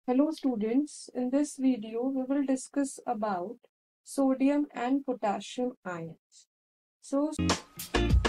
Hello students, in this video we will discuss about sodium and potassium ions. So